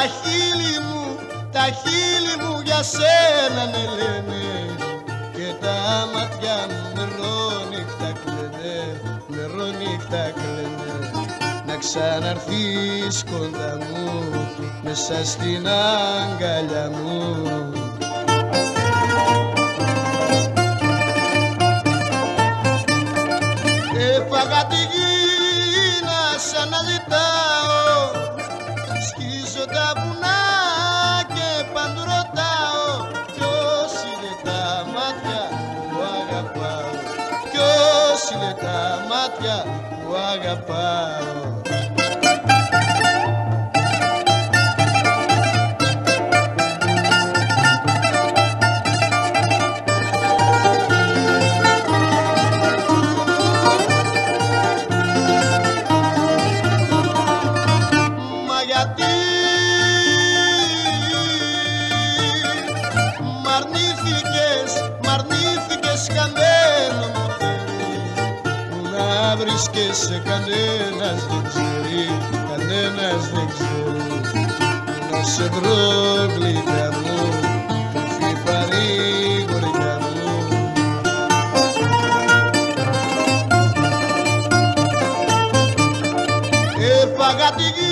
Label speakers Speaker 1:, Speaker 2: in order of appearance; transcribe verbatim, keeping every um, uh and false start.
Speaker 1: χείλη μου, τα χείλη μου για σένα ναι λένε, και τα μάτια μου νερό-νύχτα κλαίνε, νερό-νύχτα κλαίνε. Να ξαναρθείς κοντά μου, μέσα στην αγκαλιά μου. Έφαγα τη γη να σ' αναζητάω, σκίζω τα βουνά και παντού ρωτάω, ποιος είναι τα μάτια που αγαπάω, ποιος είναι τα μάτια που αγαπάω. Βρίσκεσαι, κανένας δεν ξέρει, κανένας δεν ξέρει. Να σε βρω γλυκιά μου, κρυφή παρηγοριά μου. Έφαγα τη γη